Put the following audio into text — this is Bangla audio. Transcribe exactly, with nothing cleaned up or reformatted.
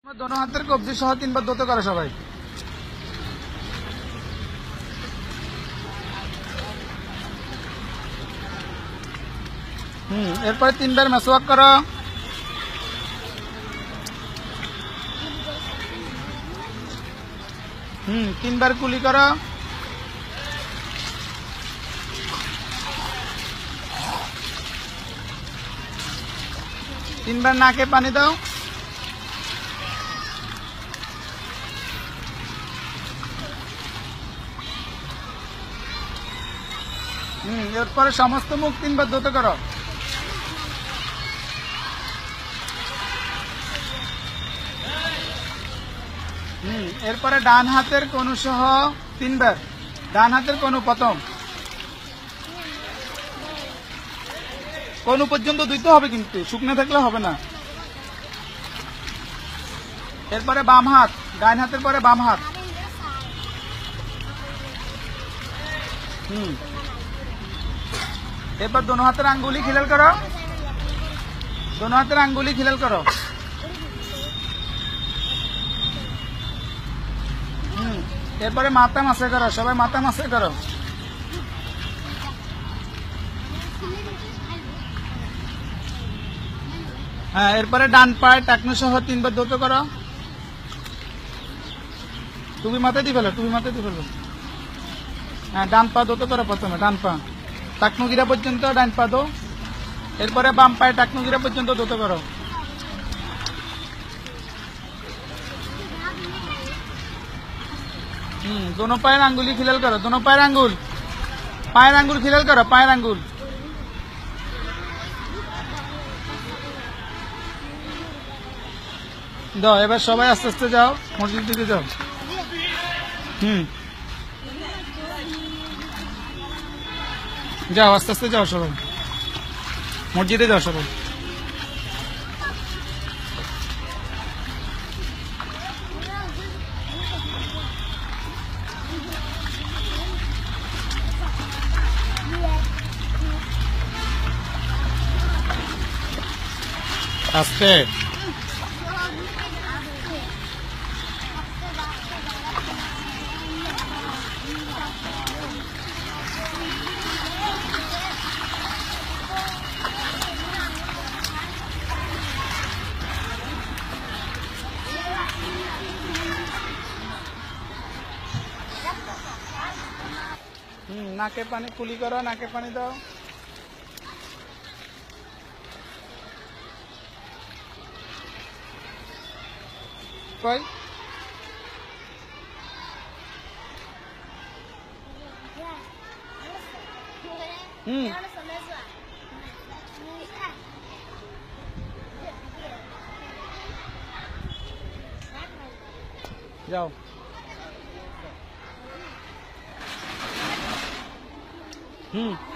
दोनों हाथের কবজি সহ তিনবার ধুতে করে সবাই। হুম এরপরে তিনবার মেসওয়াক করো। হুম তিনবার কুলি করো। তিনবার নাকে পানি দাও। হুম এরপরে সমস্ত মুখ তিনবার ধুতে করো। হুম এরপরে ডান হাতের কনু সহ তিনবার, ডান হাতের কনু প্রথম, কনু পর্যন্ত ধুইতে হবে কিন্তু শুকনো থাকলে হবে না। এরপরে বাম হাত, ডান হাতের পরে বাম হাত। হুম এরপর দোনো হাতের আঙ্গুলি খিলাল করো, দোনো হাতের আঙ্গুলি খিলাল করো। হুম এরপরে মাথা মাসে করো, সবাই মাথা মাসে করো। হ্যাঁ এরপরে ডান পায়ে টাকনু সহ তিনবার ধুতে করো। টুপি মাথায় দিয়ে ফেলো, টুপি মাথায় দিয়ে ফেলো। হ্যাঁ ডান পা ধুতে করো, প্রথমে ডান পা টাকনু গিরা পর্যন্ত ডান পা দো। এরপরে বাম পায়ে টাকনু গিরা পর্যন্ত ধুতে করো। হুম দোনো পায়ের আঙ্গুলি খিলাল করো, দোনো পায়ের আঙ্গুল, পায়ের আঙ্গুল খিলাল করো, পায়ের আঙ্গুল। দাও এবার সবাই আস্তে আস্তে যাও, মসজিদ দিকে যাও। হুম যাও আস্তে আস্তে যাও সবাই, মসজিদে যাও সবাই। আস্তে হুম নাকে পানি কুলি করো, নাকে পানি দাও। কই হুম যাও। হুম